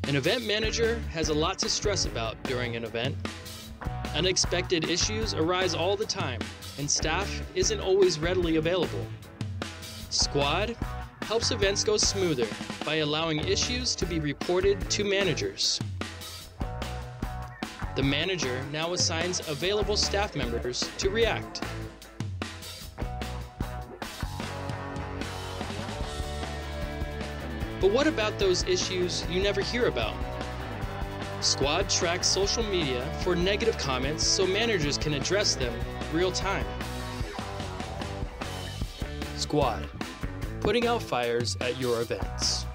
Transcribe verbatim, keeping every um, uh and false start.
An event manager has a lot to stress about during an event. Unexpected issues arise all the time, and staff isn't always readily available. Squad helps events go smoother by allowing issues to be reported to managers. The manager now assigns available staff members to react. But what about those issues you never hear about? Squad tracks social media for negative comments so managers can address them real time. Squad, putting out fires at your events.